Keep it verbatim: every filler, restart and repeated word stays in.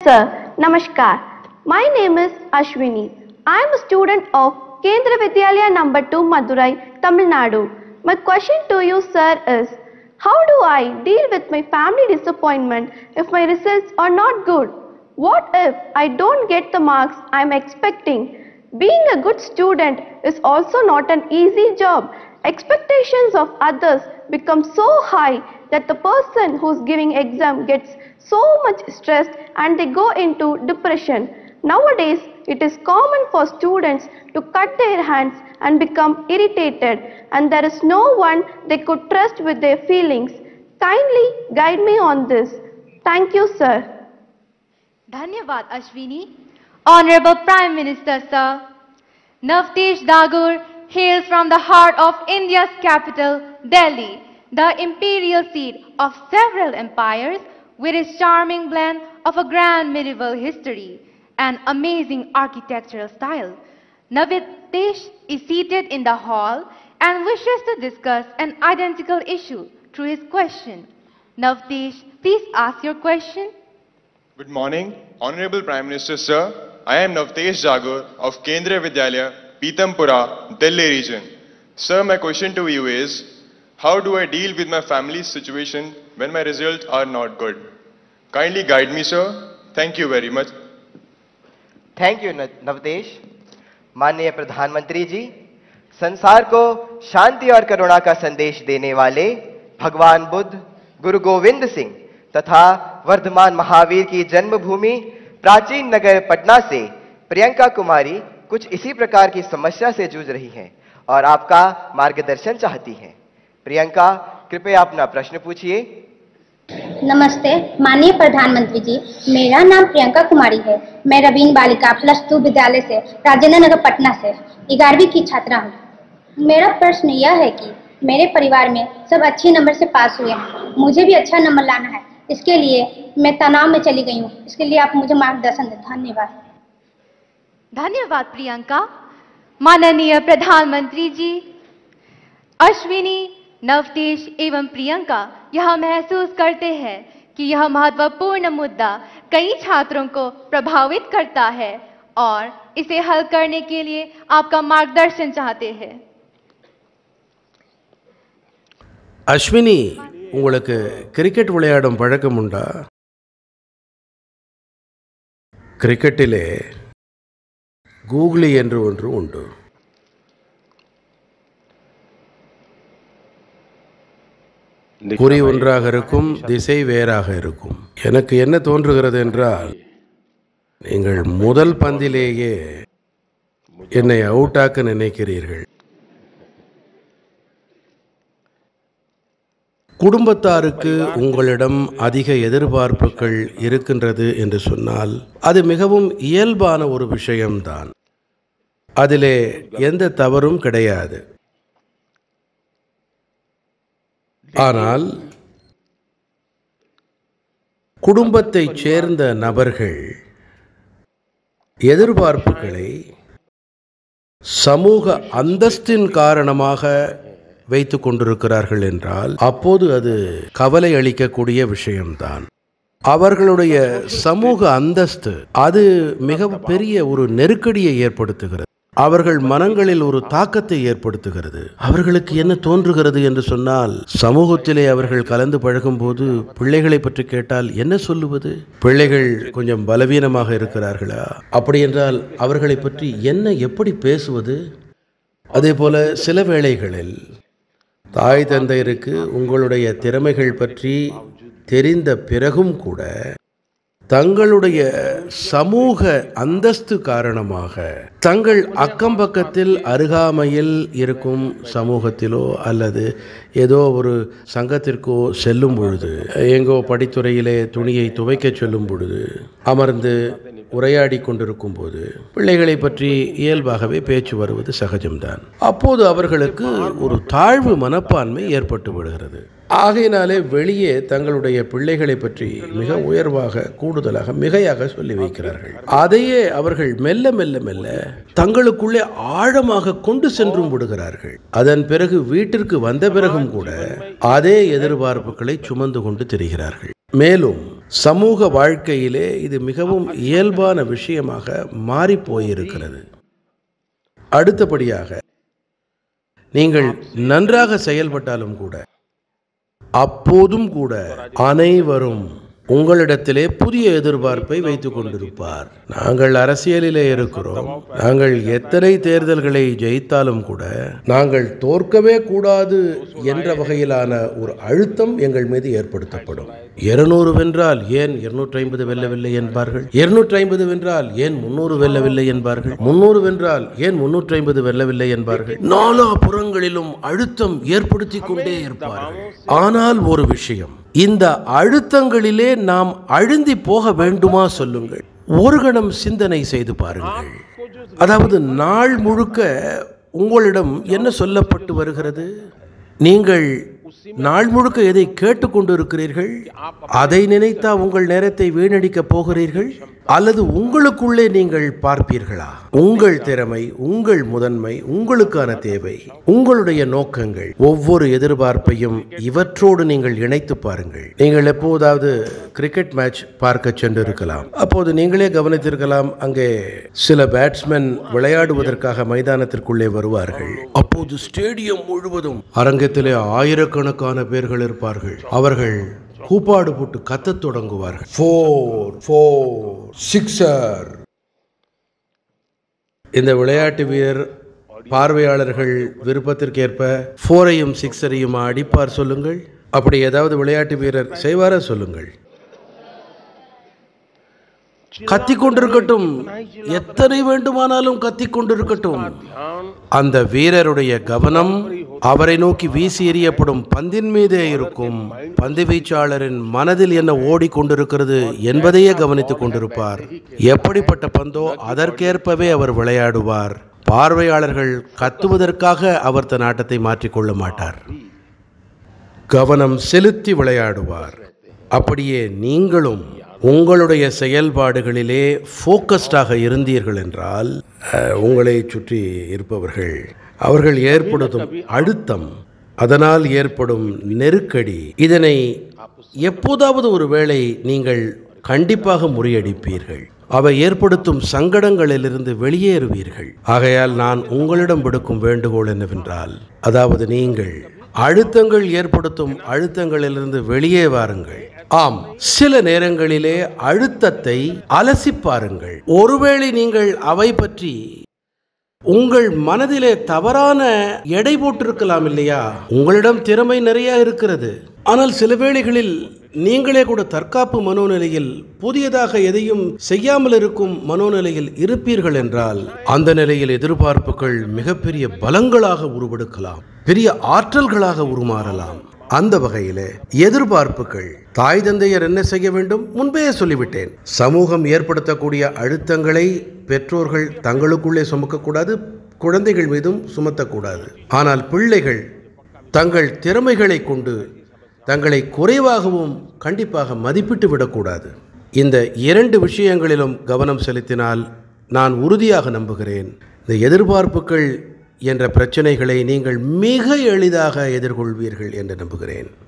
Sir, Namaskar. My name is Ashwini. I am a student of Kendra Vidyalaya number two Madurai, Tamil Nadu. My question to you, sir, is how do I deal with my family disappointment if my results are not good? What if I don't get the marks I am expecting? Being a good student is also not an easy job. Expectations of others become so high that the person who's giving exam gets so much stressed and they go into depression. Nowadays, it is common for students to cut their hands and become irritated, and there is no one they could trust with their feelings. Kindly guide me on this. Thank you, sir. Dhanyavad, Ashwini. Honorable Prime Minister, sir. Navtesh Dagur hails from the heart of India's capital, Delhi, the imperial seat of several empires, with its charming blend of a grand medieval history and amazing architectural style. Navtesh is seated in the hall and wishes to discuss an identical issue through his question. Navtesh, please ask your question. Good morning, Honorable Prime Minister, sir. I am Navtesh Dagur of Kendra Vidyalaya, Pitampura, Delhi region. Sir, my question to you is, how do I deal with my family's situation when my results are not good? Kindly guide me, sir. Thank you very much. Thank you Navtesh. माननीय प्रधानमंत्री जी, संसार को शांति और करुणा का संदेश देने वाले भगवान बुद्ध, गुरु गोविंद सिंह तथा वर्धमान महावीर की जन्मभूमि प्राचीन नगर पटना से प्रियंका कुमारी कुछ इसी प्रकार की समस्या से जूझ रही हैं और आपका मार्गदर्शन चाहती हैं। प्रियंका, कृपया अपना प्रश्न पूछिए। नमस्ते माननीय प्रधानमंत्री जी, मेरा नाम प्रियंका कुमारी है। मैं रवीन बालिका प्लस टू विद्यालय से राजेंद्र नगर पटना से ग्यारहवीं की छात्रा हूँ। मेरा प्रश्न यह है कि मेरे परिवार में सब अच्छे नंबर से पास हुए हैं, मुझे भी अच्छा नंबर लाना है। इसके लिए मैं तनाव में चली गई हूँ, इसके लिए आप मुझे मार्गदर्शन दें। धन्यवाद। धन्यवाद प्रियंका। माननीय प्रधानमंत्री जी, अश्विनी, नवतेश एवं प्रियंका यह महसूस करते हैं कि यह महत्वपूर्ण मुद्दा कई छात्रों को प्रभावित करता है और इसे हल करने के लिए आपका मार्गदर्शन चाहते हैं। அஸ்வினி, உங்களுக்கு கிரிக்கெட் விளையாடும் பழக்கம் உண்டா? கிரிக்கெட்டிலே கூகுளி என்று ஒன்று உண்டு. குறி ஒன்றாக இருக்கும், திசை வேறாக இருக்கும். எனக்கு என்ன தோன்றுகிறது என்றால், நீங்கள் முதல் பந்திலேயே என்னை அவுட்டாக்க நினைக்கிறீர்கள். குடும்பத்தாருக்கு உங்களிடம் அதிக எதிர்பார்ப்புகள் இருக்கின்றது என்று சொன்னால் அது மிகவும் இயல்பான ஒரு விஷயம்தான். அதிலே எந்த தவறும் கிடையாது. ஆனால் குடும்பத்தைச் சேர்ந்த நபர்கள் எதிர்பார்ப்புகளை சமூக அந்தஸ்தின் காரணமாக வைத்துக் கொண்டிருக்கிறார்கள் என்றால் அப்போது அது கவலை அளிக்கக்கூடிய விஷயம்தான். அவர்களுடைய சமூக அந்தஸ்து அது மிக பெரிய ஒரு நெருக்கடியை ஏற்படுத்துகிறது. அவர்கள் மனங்களில் ஒரு தாக்கத்தை ஏற்படுத்துகிறது. அவர்களுக்கு என்ன தோன்றுகிறது என்று சொன்னால், சமூகத்திலே அவர்கள் கலந்து பழகும் போது பிள்ளைகளை பற்றி கேட்டால் என்ன சொல்லுவது? பிள்ளைகள் கொஞ்சம் பலவீனமாக இருக்கிறார்களா? அப்படி என்றால் அவர்களை பற்றி என்ன எப்படி பேசுவது? அதே போல சில வேளைகளில் தாய் தந்தையருக்கு உங்களுடைய திறமைகள் பற்றி தெரிந்த பிறகும் கூட தங்களுடைய சமூக அந்தஸ்து காரணமாக தங்கள் அக்கம் பக்கத்தில் அருகாமையில் இருக்கும் சமூகத்திலோ அல்லது ஏதோ ஒரு சங்கத்திற்கோ செல்லும் பொழுது, எங்கோ படித்துறையிலே துணியை துவைக்க சொல்லும் பொழுது அமர்ந்து உரையாடி கொண்டிருக்கும் போது பிள்ளைகளை பற்றி இயல்பாகவே பேச்சு வருவது சகஜம்தான். அப்போது அவர்களுக்கு ஒரு தாழ்வு மனப்பான்மை ஏற்பட்டு விடுகிறது. ஆகையினாலே வெளியே தங்களுடைய பிள்ளைகளை பற்றி மிக உயர்வாக, கூடுதலாக, மிகையாக சொல்லி வைக்கிறார்கள். அதையே அவர்கள் மெல்ல மெல்ல மெல்ல தங்களுக்குள்ளே ஆழமாக கொண்டு சென்றும் விடுகிறார்கள். அதன் பிறகு வீட்டிற்கு வந்த பிறகும் கூட அதே எதிர்பார்ப்புகளை சுமந்து கொண்டு திரிகிறார்கள். மேலும் சமூக வாழ்க்கையிலே இது மிகவும் இயல்பான விஷயமாக மாறிப்போயிருக்கிறது. அடுத்தபடியாக நீங்கள் நன்றாக செயல்பட்டாலும் கூட அப்போதும் கூட அனைவரும் உங்களிடத்திலே புதிய எதிர்பார்ப்பை வைத்துக் கொண்டிருப்பார். நாங்கள் அரசியலிலே இருக்கிறோம், நாங்கள் எத்தனை தேர்தல்களை ஜெயித்தாலும் கூட நாங்கள் தோற்கவே கூடாது என்ற வகையிலான ஒரு அழுத்தம் எங்கள் மீது ஏற்படுத்தப்படும். இருநூறு வென்றால் ஏன் இருநூற்றி ஐம்பது வெல்லவில்லை என்பார்கள், இருநூற்றி ஐம்பது வென்றால் ஏன் முன்னூறு வெல்லவில்லை என்பார்கள், முன்னூறு வென்றால் ஏன் முன்னூற்றி ஐம்பது வெல்லவில்லை என்பார்கள். நாலா புறங்களிலும் அழுத்தம் ஏற்படுத்தி கொண்டே இருப்பார்கள். ஆனால் ஒரு விஷயம், இந்த அழுத்தங்களிலே நாம் அழுந்தி போக வேண்டுமா சொல்லுங்கள். ஒரு கணம் சிந்தனை செய்து பாருங்கள். அதாவது நாள் முழுக்க உங்களிடம் என்ன சொல்லப்பட்டு வருகிறது? நீங்கள் நாள் முழுக்க எதை கேட்டுக்கொண்டு இருக்கிறீர்கள்? அதை நினைத்தா உங்கள் நேரத்தை வீணடிக்கப் போகிறீர்கள்? அல்லது உங்களுக்குள்ளே நீங்கள் பார்ப்பீர்களா? உங்கள் திறமை, உங்கள் முதன்மை, உங்களுக்கான தேவை, உங்களுடைய நோக்கங்கள், ஒவ்வொரு எதிர்பார்ப்பையும் இவற்றோடு நீங்கள் இணைத்து பாருங்கள். நீங்கள் எப்போதாவது கிரிக்கெட் மேட்ச் பார்க்க சென்று இருக்கலாம். அப்போது நீங்களே கவனித்திருக்கலாம், அங்கே சில பேட்ஸ்மேன் விளையாடுவதற்காக மைதானத்திற்குள்ளே வருவார்கள். அப்போது ஸ்டேடியம் முழுவதும் அரங்கத்திலே ஆயிரக்கணக்கான பேர்கள் இருப்பார்கள். அவர்கள் கூப்பாடு போட்டு கத்தத் தொடங்குவார்கள். Four four sixer. இந்த விளையாட்டு வீரர் பார்வையாளர்கள் விருப்பத்திற்கேற்ப ஃபோரையும் சிக்ஸரையும் அடிப்பார் சொல்லுங்கள். அப்படி ஏதாவது விளையாட்டு வீரர் செய்வாரா சொல்லுங்கள்? கத்திக் கொண்டிருக்கட்டும், எத்தனை வேண்டுமானாலும் கத்திக் கொண்டிருக்கட்டும். அந்த வீரருடைய கவனம் அவரை நோக்கி வீசி எறியப்படும் பந்தின் மீதே இருக்கும். பந்து வீச்சாளரின் மனதில் என்ன ஓடிக்கொண்டிருக்கிறது என்பதையே கவனித்துக் கொண்டிருப்பார். எப்படிப்பட்ட பந்தோ அதற்கேற்பவே அவர் விளையாடுவார். பார்வையாளர்கள் கத்துவதற்காக அவர் தன் ஆட்டத்தை மாற்றிக்கொள்ள மாட்டார். கவனம் செலுத்தி விளையாடுவார். அப்படியே நீங்களும் உங்களுடைய செயல்பாடுகளிலே ஃபோக்கஸ்டாக இருந்தீர்கள் என்றால், உங்களை சுற்றி இருப்பவர்கள் அவர்கள் ஏற்படுத்தும் அழுத்தம், அதனால் ஏற்படும் நெருக்கடி, இதனை எப்போதாவது ஒரு வேளை நீங்கள் கண்டிப்பாக முறியடிப்பீர்கள். அவை ஏற்படுத்தும் சங்கடங்களிலிருந்து வெளியேறுவீர்கள். ஆகையால் நான் உங்களிடம் விடுக்கும் வேண்டுகோள் என்னவென்றால், அதாவது நீங்கள் அழுத்தங்கள் ஏற்படுத்தும் அழுத்தங்களிலிருந்து வெளியே வாருங்கள். ஆம், சில நேரங்களிலே அழுத்தத்தை அலசி பாருங்கள். ஒருவேளை நீங்கள் அவை பற்றி உங்கள் மனதிலே தவறான எடை போட்டிருக்கலாம் இல்லையா? உங்களிடம் திறமை நிறைய இருக்கிறது. ஆனால் சில வேளைகளில் நீங்களே கூட தற்காப்பு மனோநிலையில் புதியதாக எதையும் செய்யாமல் இருக்கும் மனோநிலையில் இருப்பீர்கள் என்றால், அந்த நிலையில் எதிர்பார்ப்புகள் மிகப்பெரிய பலங்களாக உருவெடுக்கலாம், பெரிய ஆற்றல்களாக உருமாறலாம். அந்த வகையிலே எதிர்பார்ப்புகள், தாய் தந்தையர் என்ன செய்ய வேண்டும்? முன்பே சொல்லிவிட்டேன். சமூகம் ஏற்படுத்தக்கூடிய அழுத்தங்களை பெற்றோர்கள் தங்களுக்குள்ளே சுமக்கக்கூடாது, குழந்தைகள் மீதும் சுமத்தக்கூடாது. ஆனால் பிள்ளைகள் தங்கள் திறமைகளை கொண்டு தங்களை குறைவாகவும் கண்டிப்பாக மதிப்பிட்டு விடக்கூடாது. இந்த இரண்டு விஷயங்களிலும் கவனம் செலுத்தினால் நான் உறுதியாக நம்புகிறேன், இந்த எதிர்பார்ப்புகள் என்ற பிரச்சனைகளை நீங்கள் மிக எளிதாக எதிர்கொள்வீர்கள் என்று நம்புகிறேன்.